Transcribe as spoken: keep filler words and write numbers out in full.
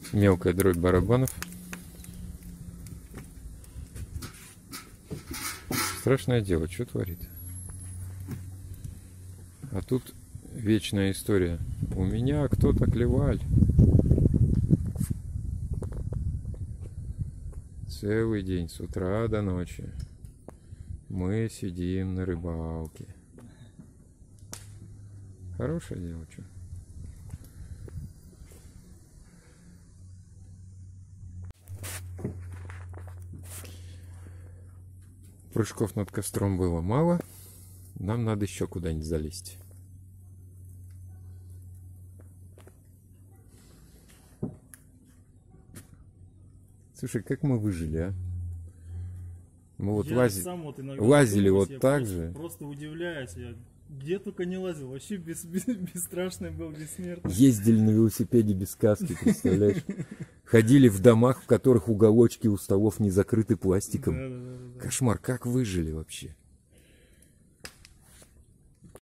Мелкая дробь барабанов. Страшное дело, что творит. А тут вечная история. У меня кто-то клеваль. Целый день, с утра до ночи. Мы сидим на рыбалке. Хорошее дело, что? Прыжков над костром было мало. Нам надо еще куда-нибудь залезть. Слушай, как мы выжили, а? Мы вот, лази... вот лазили вот так просто, же. Просто удивляюсь. Я где только не лазил. Вообще без, без, бесстрашный был, бессмертный. Ездили на велосипеде без каски, представляешь? Ходили в домах, в которых уголочки у столов не закрыты пластиком. Да, да, да, да. Кошмар, как выжили вообще?